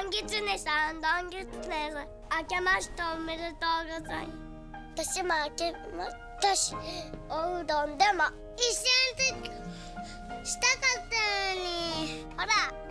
ンギツネさん、どんぎつねさん、明けましておめでとうございます。私も明けましたし、おうどんでも一緒にしたかったのに。ほら。